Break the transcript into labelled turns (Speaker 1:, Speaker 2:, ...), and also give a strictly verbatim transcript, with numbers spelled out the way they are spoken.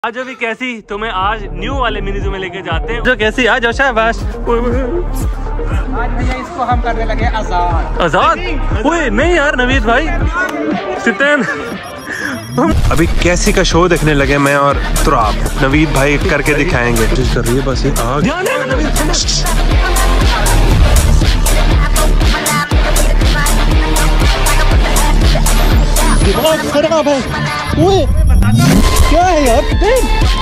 Speaker 1: आज अभी कैसी तुम्हें आज न्यू वाले मिनी जू में लेके जाते हैं। जो कैसी आज शाबाश।
Speaker 2: आज भैया इसको हम करने लगे आजाद।
Speaker 1: आजाद? ओए नहीं यार नवीद भाई, सितैन
Speaker 3: अभी कैसी का शो देखने लगे मैं और तुराब। नवीद भाई करके दिखाएंगे। कर रही है बस ये आग।
Speaker 2: दिमाग खराब है। ओए क्या है यार?